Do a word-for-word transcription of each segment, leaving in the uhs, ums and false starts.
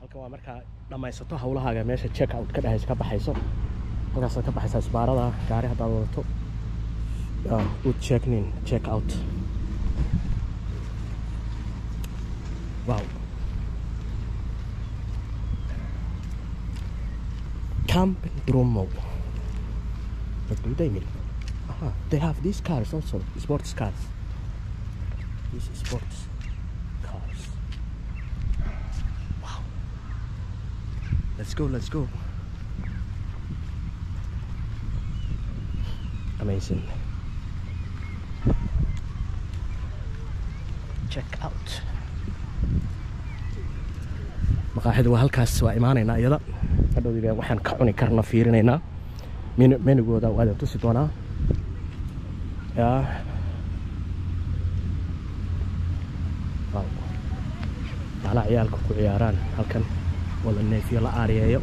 halkan waa marka dhamaysato hawlahaaga meesha check out ka dhaxaysa ka baxayso halkaas ka baxaysa isbaarada gaari hadaad wadato ah u check in check out wow Camp Bromo what do they mean aha they have these cars also sports cars these sports cars wow let's go let's go amazing check out maqaaxida waa halkaas waa imaanaynaa iyada hadhowdiga waxaan ka cuni karna fiirinaynaa menugooda waa tusi doonaa yaa ala ciyaalka ku ciyaaraan halkan wala neefiyo la aariyeeyo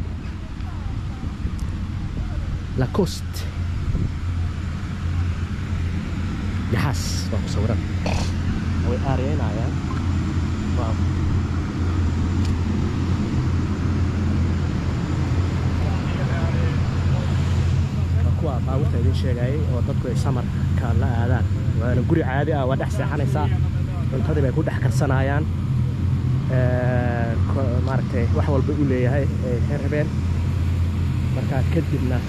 la coast yaxas waa ku sawiran way aariyeynayaan wow kuwa baawurta idin sheegay oo dadku ay samarka la aadaan waana guri caadi ah waa dhex seexanaysaa cuntadii bay ku dhex karsanayaan ee maartay wax walba u leeyahay ee habeen marka kadibna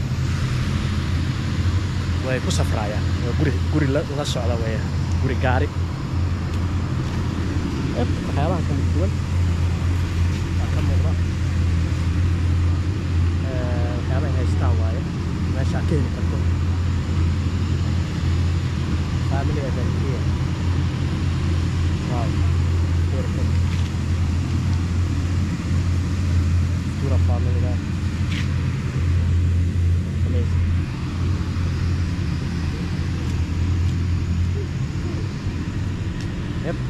way ku safrayaan guri guri la socda way guri gaari ee waxyaabaha kala duwan ka muuqda ee waxyaabaha haystaa waaye meesha ka heli karto family event here wow beautiful pura family there amazing yep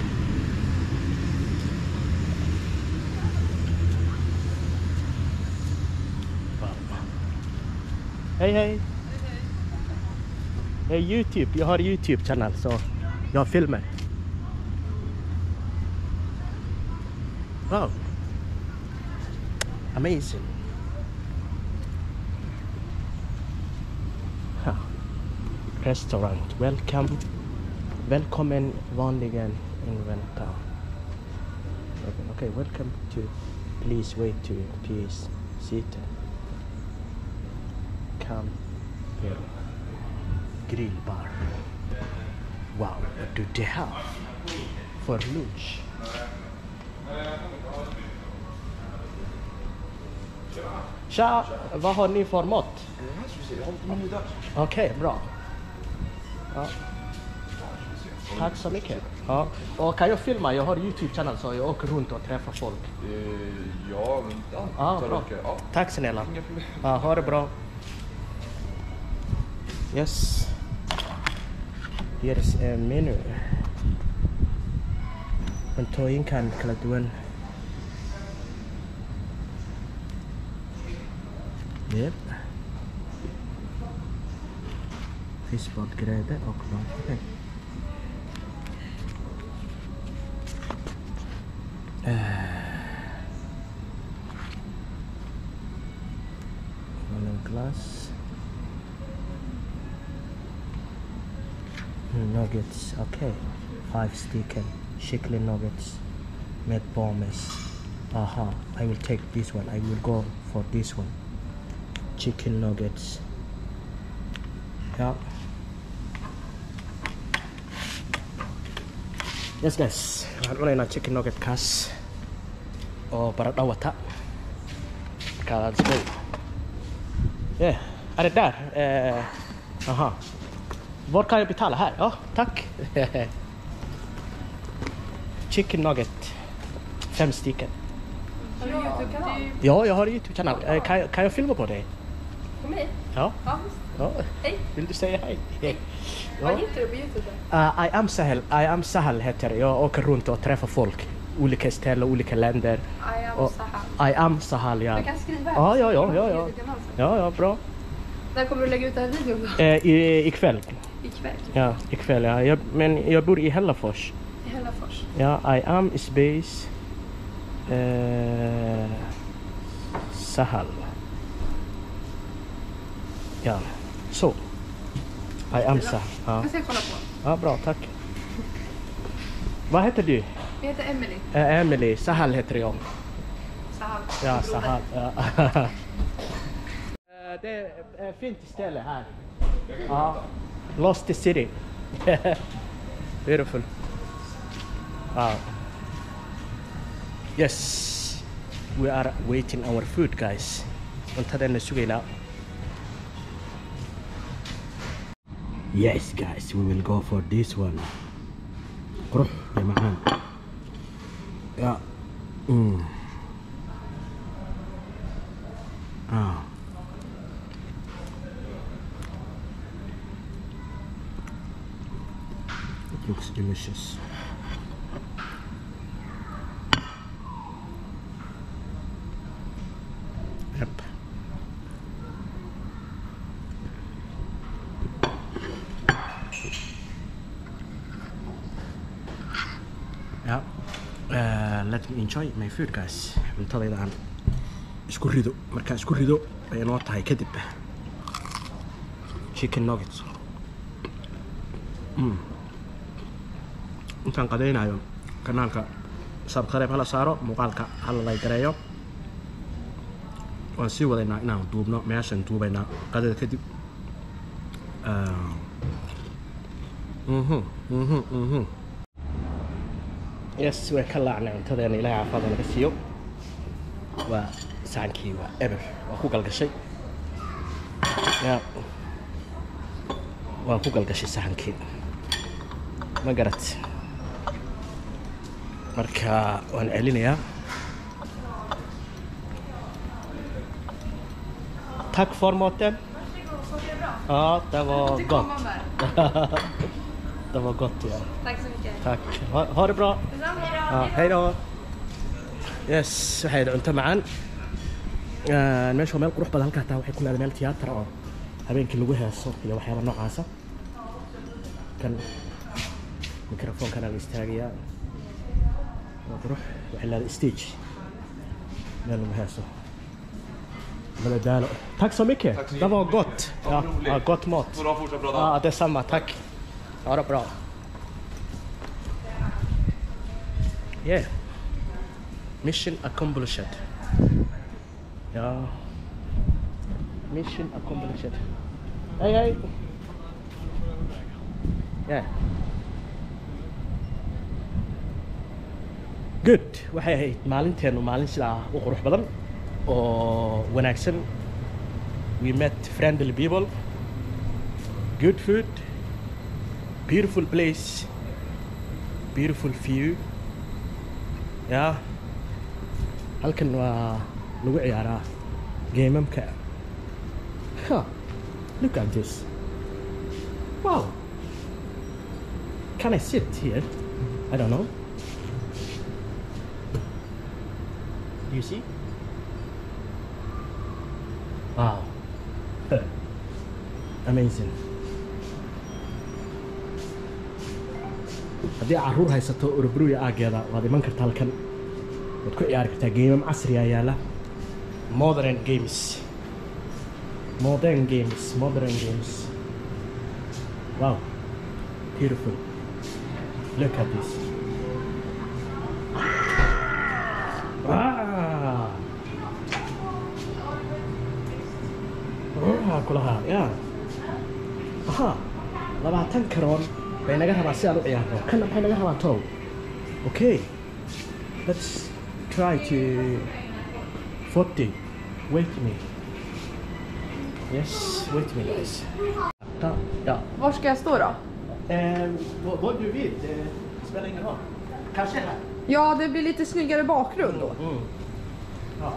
hey hey hey YouTube you har YouTube channel så jag filmar wow amazing huh. Restaurant welcome välkommen vanligen invänta okay, okay welcome to please wait to please seated come here grill bar wow what do they have for lunch Tja, vad har ni för mat? Okej, okay, bra. Ja. Tack så mycket. Ja. Och kan jag filma? Jag har YouTube-channel så jag åker runt och träffar folk. Ja, ja. Ah, bra. Ja. Tack snälla. Ja, ha det bra. Yes. Here is a menu. Cuntooyinkan kala duwan. Yep. Fiskbåtgrädde och långfilé. Lemon glass. Nuggets, okay. Five stick chicken nuggets. Med pommes. Aha, I will take this one. I will go for this one. Chicken nuggets. Yeah. Yes guys, waxaan cunaynaa chicken nugget kaas oo baradho wata. Marka let's go. Yeah, är det där? Eh, aha. Var kan jag betala här? Ja, tack. Chicken nugget. Fem stycken. Har du YouTube-kanal? Ja, jag har en YouTube-kanal. Eh, kan, kan jag filma på dig? På mig? Ja. Ja. Ja. Hej. Vill du säga hej? Hej. Ja. Vad heter du på YouTube? Uh, I am Sahel. I am Sahel heter jag. Jag åker runt och träffar folk. Olika ställen, olika länder. I am och, Sahal. I am Sahel, ja. Du kan skriva. Ja, ja, ja, ja, ja. YouTube-kanal sen. Ja, ja, bra. När kommer du lägga ut den här videon då? Eh, i, ikväll. Ikväll? Ja, ikväll, ja. Jag, men jag bor i Hällefors. I Hällefors? Ja, I am space. Eh, Sahal. Ja, så. I am Sahal. Ja. Jag ska kolla på. Ja, bra, tack. Vad heter du? Jag heter Emily. Äh, Emily. Sahal heter jag. Sahal. Ja, Sahal. Ja. Det är ett fint ställe här. Ja. Lost City. Beautiful. Wow. Yes. We are waiting our food, guys. Untadena sugayna. Yes, guys, we will go for this one. Qurux ya macaan. Ja. Mm. Ah. It looks delicious. Yep. Yeah. Uh, let me enjoy my food, guys. Cuntadayda aan isku rido. Markaan isku rido ay noo tahay kadib chicken nuggets. Mm. Intaan qadaynayo kanaalka subscribe hala saaro, muuqaalka hala like gareeyo. Waan sii wadaynaa inaan duubno meeshan duubaynaa qadada kadib. Uh, mhm mhm mhm. Yes, way ka laacnay cuntadeena ilaahay caafimaad naga siiyo. Waa saankii waa eber waa ku galgashay. Ya. Waa ku galgashay saankii. Ma garat. Marka waan celinayaa. Tack för maten. Ja, det var gott. Det var gott, ja. Tack så mycket. Tack. Ha, ha det bra. Ja, hej då. Yes, waxay cunto macaan. Ee, meesha meel qurux badan halka taa waxay ku leedahay meel tiyaatar oo habeenkii lagu heeso iyo waxyaabo noocaas ah. Kan mikrofoonkan la istaagayaa. Waa qurux, waxay leedahay stage. Meel lagu heeso. Men det är tack så mycket. Tack så Det var gott. Ja, ja, gott mat. Får du ha fortsatt bra dag. Ja, det är samma. Tack. Ja, det är bra. Yeah. Mission accomplished. Ja. Mission accomplished. Hej, hej. Yeah. Good. Waxay ahayd maalinteenu maalin sidaa u qurux badan oo wanaagsan. We met friendly people, good food, beautiful place, beautiful view. Yeah. Halkan waa lagu ciyaaraa gamemka. Huh. Look at this. Wow. Can I sit here? I don't know. Do you see? Wow. Amazing. haddii caruur haysato urubruya aageeda waad iman kartaa halkan waad ku ciyaari kartaa geemam casri ah yaala modern games modern games modern games wow beautiful look at this ah ah kulaha yeah aha labaatan karoon bay naga rabaa si aan u ciyaarno kana maxay naga rabaa tow okay let's try to forty wait me yes wait me guys ja, ja. Var ska jag stå då? Eh, vad, vad du vill det spelar ingen roll kanske här Ja, det blir lite snyggare bakgrund då. mm. Ja.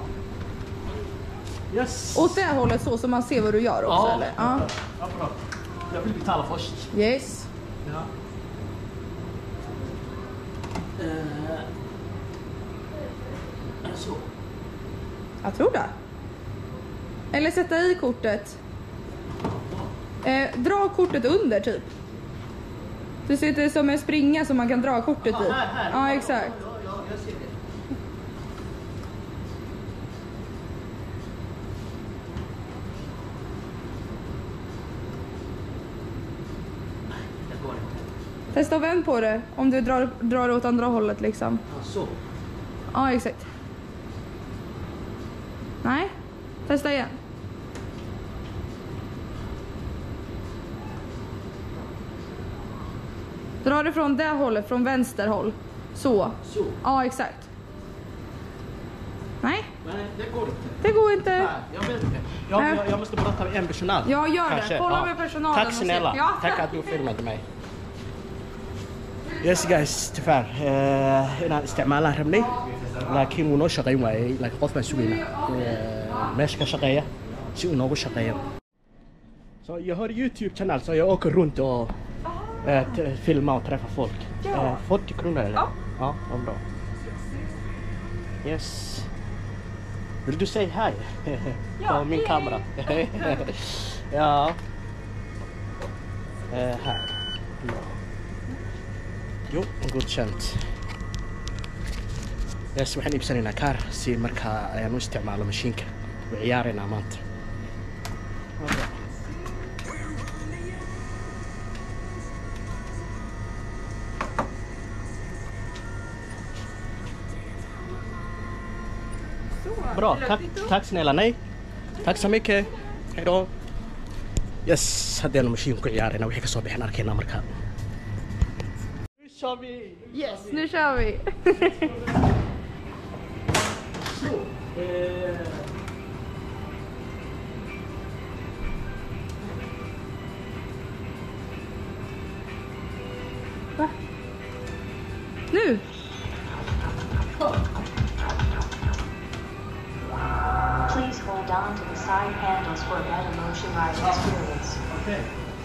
Yes. Åt det hållet så, så man ser vad du gör också, Ja, eller? Ja. ja, bra. Jag vill betala först. Yes. Ja. Eh, är det så? Jag tror det. Eller sätta i kortet. Eh, dra kortet under typ. Du ser det som en springa som man kan dra kortet i. Ja, här, här. Ja, exakt. Ja, ja, jag ser det. Testa och vänd på det. Om du drar, drar åt andra hållet liksom. Så. Ja, exakt. Nej. Testa igen. Dra det från det hållet, från vänster håll. Så. Så. Ja, exakt. Nej, Nej, det går inte. det går inte. Nej, jag vet inte. Jag, jag, jag måste prata med en personal. Ja, gör Kanske. det. Kolla Ja. med personalen. Tack och se. snälla. Ja. Tack att du filmade mig. Yes guys, tyvärr. Eh, inaan isticmaalaan rabnay. Laakiin wuu noo shaqayn waayay. Laakiin qof baan sugaynaa. Eh, meesha ka shaqeeya si uu noogu shaqeeyo. Så jag har YouTube-kanal så jag åker runt och eh, t- filmar och träffar folk. Ja. Eh, fyrtio kronor eller? Ja. Ja, vad bra. Yes. Vill du säga hej? Ja, På min hej. kamera. Ja. Eh, här. Ja. Jo, godkänt. Yes, waxaan iibsanaynaa kaar si markaa ayaan u isticmaalo mashiinka u ciyaaraynaa maanta. Okay. Bra, tack, tack snälla. Nej. Tack så mycket. Hej då. Yes, haddeenu mashiin ku ciyaaraynaa wixii ka soo bixin arkaynaa markaa. Nu kör vi. Yes, nu kör vi. Så, eh, Va? Nu? Please hold on to the side handles for a better motion ride experience. okej.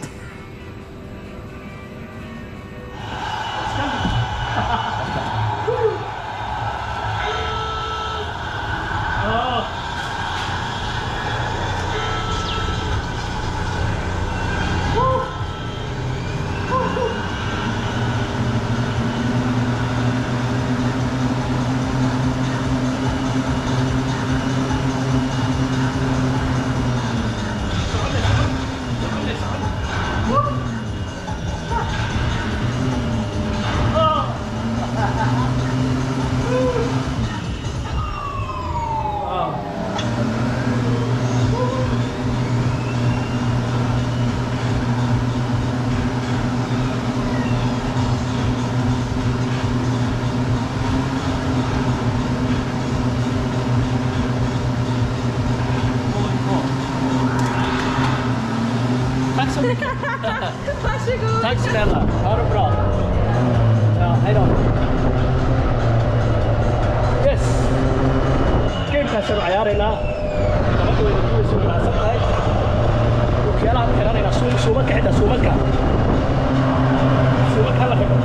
Tack så mycket. Varsågod. Tack snälla. Ha det bra. Ja, hej då. Yes. Gamekaasanu ciyaaraynaa. Gabadha way ku soo raacsan tahay. Waxyaalaha aan xiranaynaa suuma suumanka xitaa suumanka. Suumanka la xidho.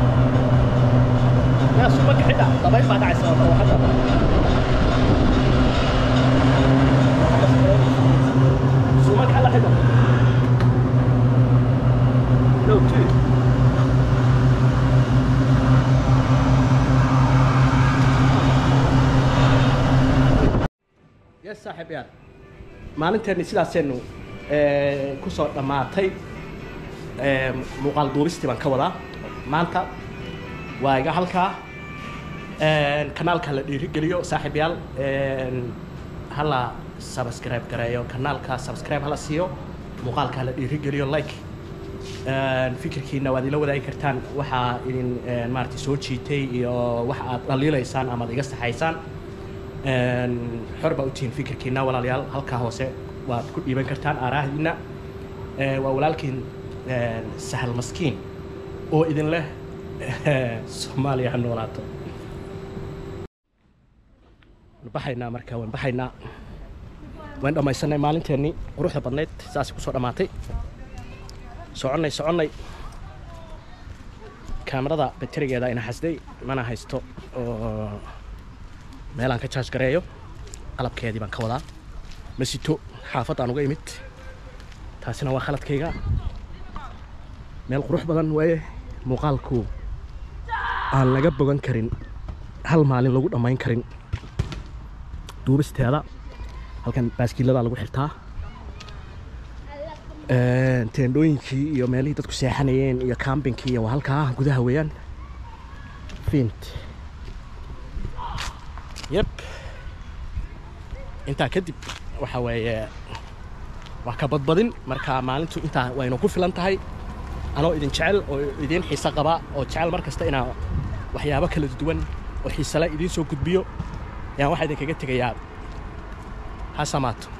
Yaa suumanka xitaa dabayl baa dhacaysa oo hadda. Suumanka la xidho. No, two. Yes, saaxiibayaal. Maalinteeni sidaasaynu ee ku soo dhamaatay ee muuqaal duubistii baan ka wadaa. Maanta waa iga halkaa ee kanaalka la dhiirigeliyo saaxiibayaal ee hala subscribe gareeyo kanaalka subscribe hala siiyo muuqaalka la dhiirigeliyo like fikirkiina waad ila wadaagi kartaan waxa idin maartay soo jiitay iyo waxa aad dhaliilaysaan ama iga saxaysaan een xorba u tiin fikirkiina walaalayaal halka hoose waad ku dhiiban kartaan aaraahdiina ee waa walaalkiin een sahal maskiin oo idin leh Soomaaliya ha noolaato baxayna marka waan baxayna waan dhamaysanay maalinteeni quruxda badneed saasi ku soo dhamaatay soconay soconay kaamirada baterigeeda ina xasday mana haysto oo meelaan ka charge gareeyo qalabkeedii baan ka wadaa masito xaafad aan uga imid taasina waa khaladkayga meel qurux badan waaye muuqaalku aan laga bogan karin hal maalin lagu dhamayn karin duubisteeda halkan baaskiilada lagu xirtaa teendhooyinkii iyo meelihii dadku seexanayeen iyo campingkii iyo waa halkaa gudaha weeyaan fiint yep intaa kadib waxa weeye waa ka badbadin marka maalintu intaa waynu ku filan tahay anoo idin jecel oo idin xiisa qaba oo jecel mar kasta inaa waxyaabo kala duwan oo xiisa la idin soo gudbiyo yaan waxa idin kaga tagayaa ha samaato